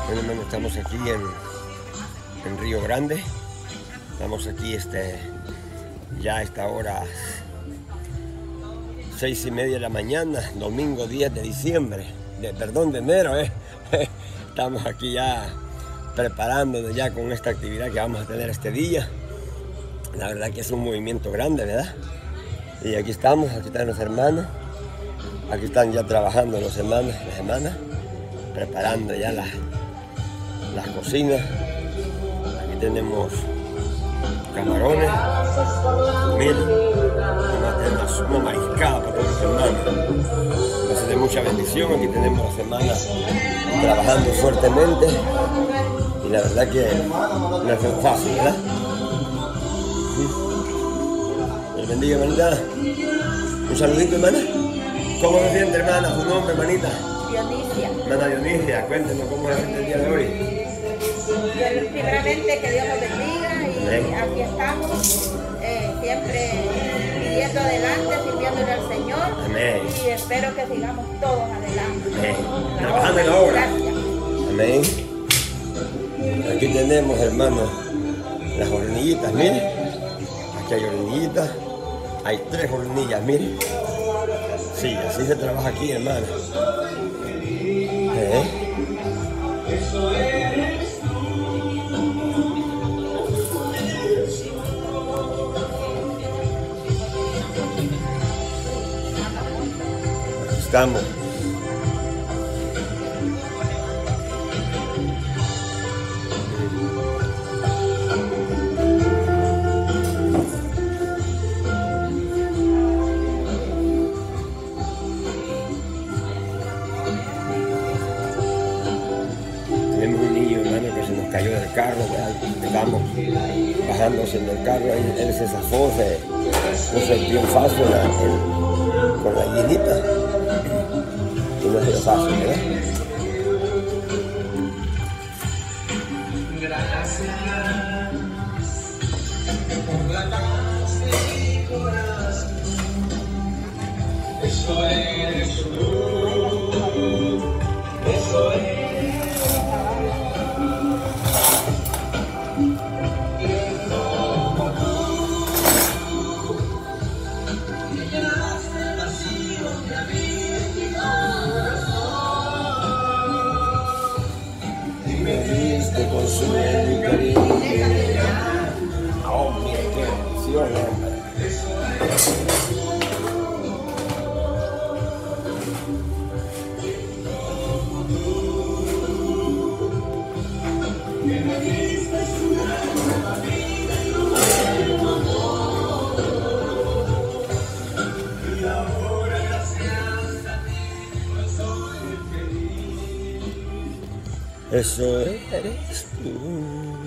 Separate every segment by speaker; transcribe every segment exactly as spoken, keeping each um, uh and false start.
Speaker 1: Bueno, hermano, estamos aquí en, en Río Grande. Estamos aquí este, ya a esta hora, seis y media de la mañana, domingo diez de diciembre, de, perdón, de enero. Eh. Estamos aquí ya preparándonos ya con esta actividad que vamos a tener este día. La verdad que es un movimiento grande, ¿verdad? Y aquí estamos, aquí están los hermanos. Aquí están ya trabajando los hermanos y las hermanas, preparando ya las, las cocinas. Aquí tenemos camarones, miren, una, una mariscada para todos los hermanos. Entonces, de mucha bendición. Aquí tenemos las hermanas trabajando fuertemente y la verdad que no es fácil, ¿verdad? Dios bendiga, hermanita. Un saludito, hermana. ¿Cómo se siente, hermana? ¿Su nombre, hermanita?
Speaker 2: Dionisia.
Speaker 1: Hermana Dionisia, cuéntenos cómo se siente el día de hoy.
Speaker 2: Primeramente, que Dios nos bendiga y Amén. Aquí estamos, eh, siempre pidiendo adelante, sirviéndole al Señor.
Speaker 1: Amén.
Speaker 2: Y espero que sigamos todos adelante.
Speaker 1: Amén. Trabajando en la obra.
Speaker 2: Gracias.
Speaker 1: Amén. Aquí tenemos, hermanos, las hornillitas, miren. Aquí hay hornillitas. Hay tres hornillas, miren. Sí, así se trabaja aquí, hermano. ¿Eh? Aquí estamos. Tenemos un niño, hermano, que se nos cayó del carro, estamos bajándose en el carro, él, él se zafó, se puso el pie fácil en la, en, con la llenita y no se lo fácil, ¿verdad?
Speaker 3: Eso es su luz, eso es.
Speaker 1: Con su y cariño. Oh, mire qué bendición, hombre. Eso eres tú.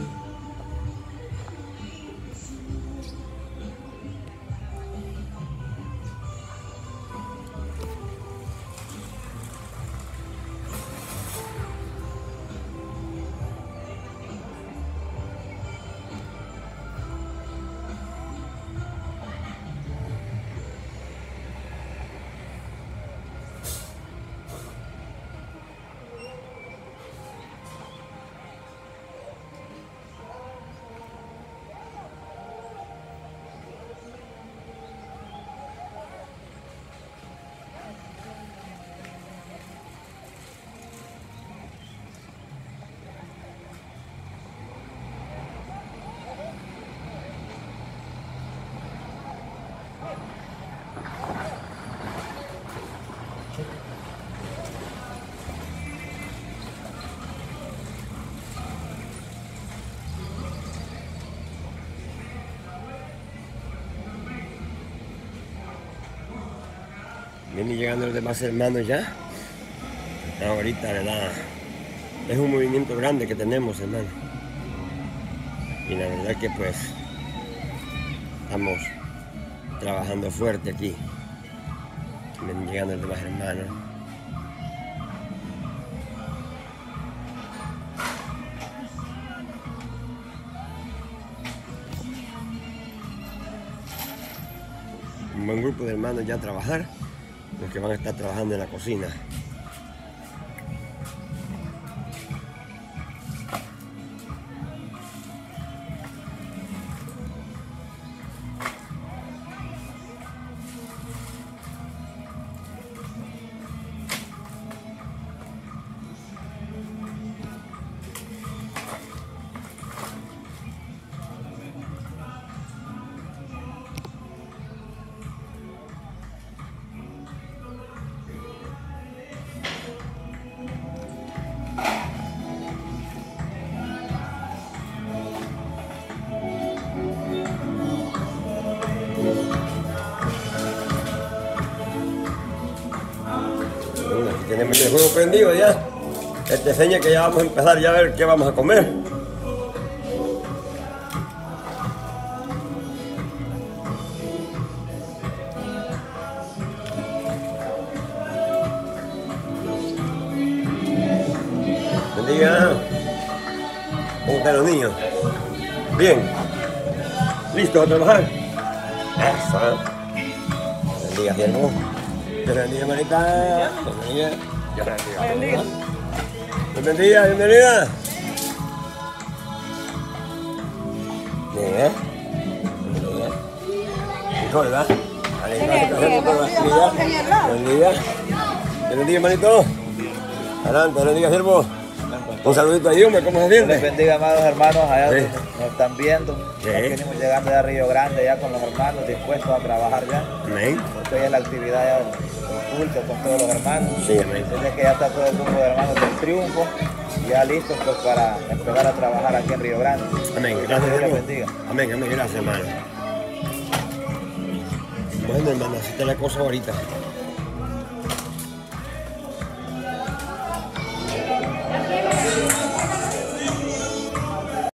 Speaker 1: Vienen llegando los demás hermanos ya. Ahorita, ¿verdad? Es un movimiento grande que tenemos, hermano. Y la verdad que pues estamos trabajando fuerte aquí. Vienen llegando los demás hermanos. Un buen grupo de hermanos ya a trabajar, los que van a estar trabajando en la cocina. tiene el juego prendido ya. Este enseña que ya vamos a empezar ya a ver qué vamos a comer. Bendiga. ¿Cómo están los niños? Bien. ¿Listos a trabajar? Eso. Bendiga, siervo. Dios bendiga, hermanita. Dios bendiga. Dios bendiga. Dios bendiga, bienvenida. Bien, ¿eh? Bienvenida. Hijo, ¿verdad? Vale, gracias por hacerlo con la actividad. Bendiga. Dios bendiga, hermanito. Adelante, Dios bendiga, siervo. Un saludito a Dios, ¿cómo se siente?
Speaker 4: Les bendiga, amados hermanos, allá
Speaker 1: Sí.
Speaker 4: donde nos están viendo.
Speaker 1: Sí.
Speaker 4: Aquí venimos llegando de Río Grande ya con los hermanos, dispuestos a trabajar ya.
Speaker 1: Amén.
Speaker 4: Porque hoy es la actividad ya del culto con todos los hermanos.
Speaker 1: Sí, amén.
Speaker 4: Desde que ya está todo el grupo de hermanos del Triunfo, ya listos pues, para empezar a trabajar aquí en Río Grande.
Speaker 1: Amén. Gracias,
Speaker 4: Dios les
Speaker 1: hermano.
Speaker 4: bendiga.
Speaker 1: Amén, amén. Gracias, hermano. Bueno, hermano, así está la cosa ahorita.